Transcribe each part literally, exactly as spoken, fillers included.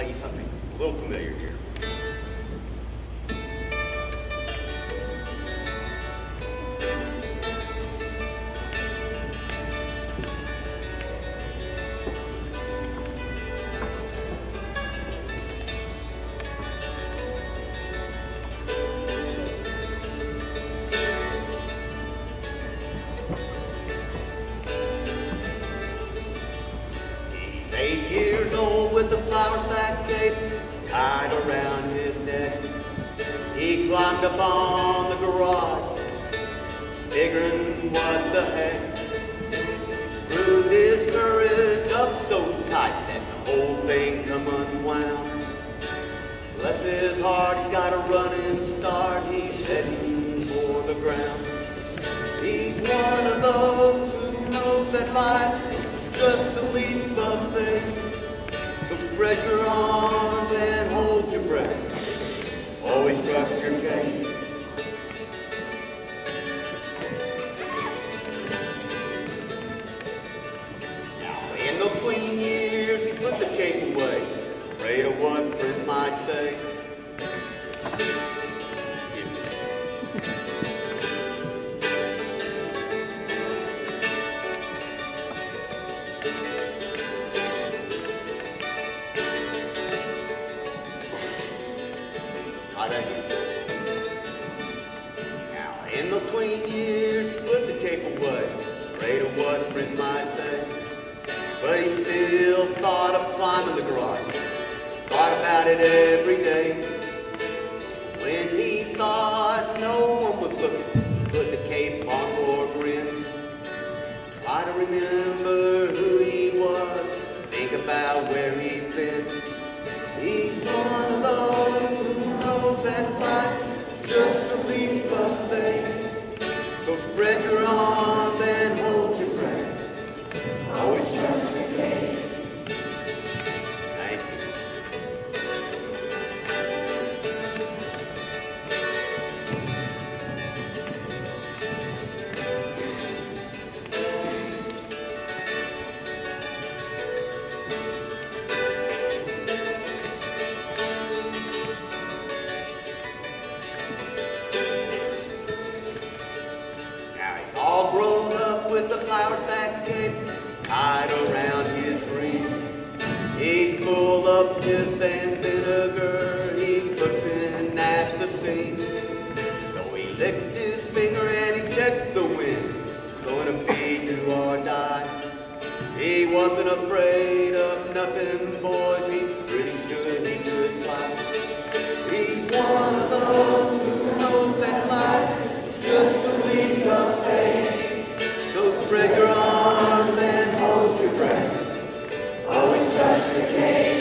play you something a little familiar here. Eight years old with a flour sack cape tied around his neck. He climbed up on the garage, figuring what the heck. Screwed his courage up so tight that the whole thing come unwound. Bless his heart, he's got a running start. He's heading for the ground. He's one of those who knows that life just a leap of faith. So spread your arms and hold your breath. Always trust your gait. Now in those tween years he put the cape away, afraid of what friends might say. Now, in those tween years, he put the cape away, afraid of what friends might say. But he still thought of climbing the garage, thought about it every day. When he thought no one was looking, he put the cape on for grins. Try to remember who he was, think about where he's been. He's one of those who knows that life is just a leap of faith. So spread your arms and hold your breath. Always trust the game. Thank you. All grown up with a flour sack cape tied around his dreams. He's full of piss and vinegar, he's bursting at the seams. So he licked his finger and he checked the wind. It's gonna be do or die. He wasn't afraid of nothing, boys, he's pretty sure he could fly. He's one of those who knows that life is just a leap of faith. So spread your arms and hold your breath. Always trust the game.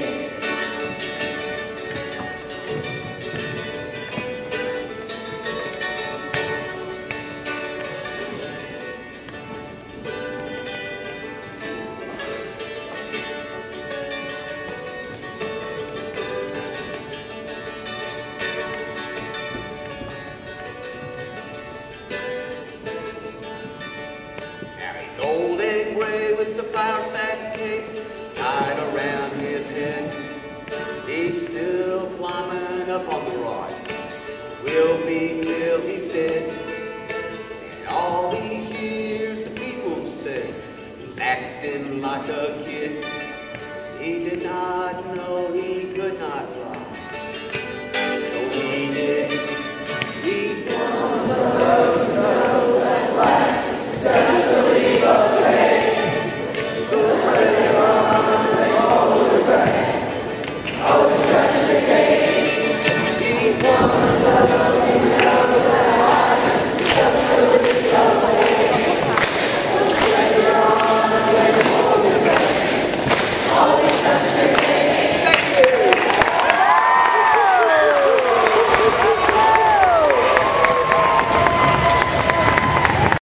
Old and gray with the flour sack cape tied around his head. He's still climbing up on the rock. Will be till he's dead. And all these years the people say he's acting like a kid. He did not know he could not fly, so he did